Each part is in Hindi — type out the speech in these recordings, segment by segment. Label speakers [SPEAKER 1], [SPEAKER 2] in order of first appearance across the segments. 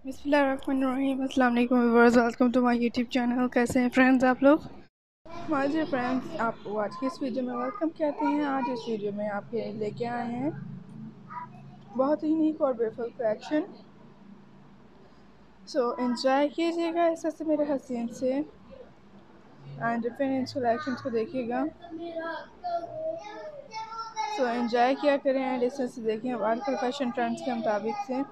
[SPEAKER 1] बिस्मिल्लाहिर्रहमानिर्रहीम। अस्सलाम वालेकुम viewers, welcome to my YouTube channel. कैसे हैं फ्रेंड्स आप लोग? माय डियर फ्रेंड्स, आपको आज की इस वीडियो में वेलकम कहते हैं। आज इस वीडियो में आपके लेके आए हैं बहुत ही यूनिक और ब्यूटीफुल कलेक्शन। सो एंजॉय कीजिएगा इस से मेरे हसीन से एंड डिफरेंट कलेक्शन को देखिएगा। सो एंजॉय किया करें एंड इस से देखें। अब आजकल फैशन ट्रेंड्स के मुताबिक से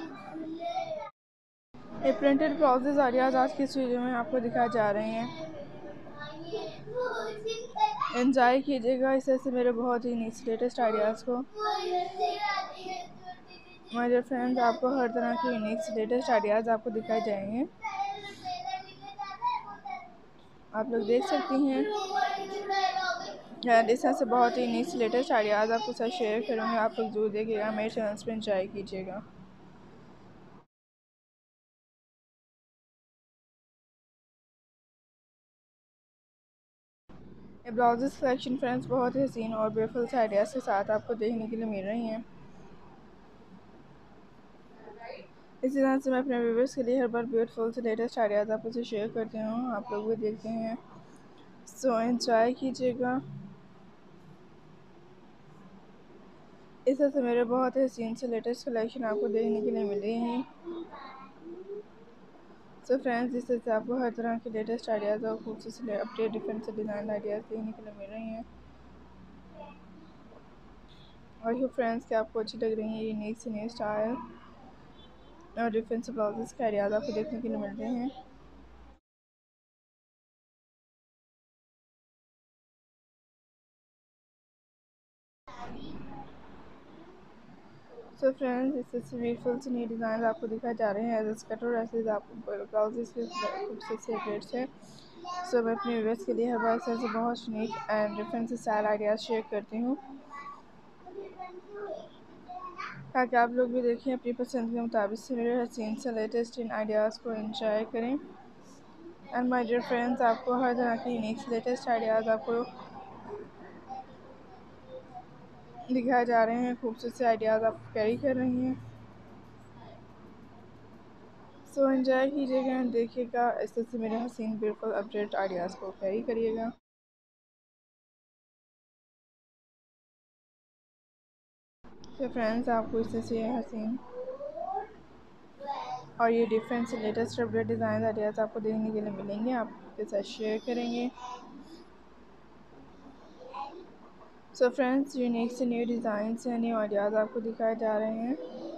[SPEAKER 1] ये प्रिंटेड ब्लाउजेज आइडियाज़ आज की इस वीडियो में आपको दिखाए जा रहे हैं। एंजॉय कीजिएगा इस से मेरे बहुत ही लेटेस्ट आइडियाज़ को। माय डियर फ्रेंड्स, आपको हर तरह के यूनिक लेटेस्ट आइडियाज़ आपको दिखाए जाएंगे। आप लोग देख सकती हैं इस तरह से बहुत ही यूनिक लेटेस्ट आइडियाज़ आपके साथ शेयर करूँगी। आप लोग जरूर देखिएगा, मेरे चैनल पर एंजॉय कीजिएगा। ये ब्लाउजेस कलेक्शन फ्रेंड्स बहुत ही हसीन और ब्यूटीफुल से आइडियाज़ के साथ आपको देखने के लिए मिल रही हैं। इसी तरह से मैं अपने व्यूअर्स के लिए हर बार ब्यूटीफुल से लेटेस्ट आइडियाज़ आपको से शेयर करती हूँ। आप लोग भी देखते हैं। सो एंजॉय कीजिएगा। इस तरह से मेरे बहुत ही हसीन से लेटेस्ट कलेक्शन आपको देखने के लिए मिले हैं। सो फ्रेंड्स, इस तरह से आपको हर तरह के लेटेस्ट आइडियाज़ और खूबसूरत अपडेट डिफरेंट से डिज़ाइन आइडियाज़ देखने के लिए मिल रही हैं। और ये फ्रेंड्स कि आपको अच्छी लग रही है यूनिक से न्यू स्टाइल और डिफरेंट से ब्लाउजेस के आइडियाज़ आपको देखने के लिए मिल रहे हैं। सो फ्रेंड्स, इससे ब्यूटीफुल से न्यू डिज़ाइन आपको दिखाए जा रहे हैं। एज स्कर्ट और ऐसे आपको ब्लाउजेस के खूबसूरत से अपडेट्स हैं। सो मैं अपने व्यूअर्स के लिए हर बार से बहुत यूनिक एंड डिफरेंट से स्टाइल आइडियाज़ शेयर करती हूँ, ताकि आप लोग भी देखें अपनी पसंद के मुताबिक से मेरे हसीन से लेटेस्ट इन आइडियाज़ को एंजॉय करें। एंड माय डियर फ्रेंड्स, आपको हर तरह के यूनिक लेटेस्ट आइडियाज़ आपको दिखाए जा रहे हैं। खूबसूरत से आइडियाज़ आप कैरी कर रही हैं। सो एंजॉय कीजिएगा एंड देखिएगा। इस तरह से मेरे हसीन ब्यूटीफुल अपडेट आइडियाज़ को कैरी करिएगा। तो फ्रेंड्स, आपको इस तरह से हसीन और ये डिफरेंट से लेटेस्ट अपडेट डिज़ाइन आइडियाज़ आपको देखने के लिए मिलेंगे। आपके साथ शेयर करेंगे। सो फ्रेंड्स, यूनिक से न्यू डिज़ाइन से न्यू आइडियाज़ आपको दिखाए जा रहे हैं।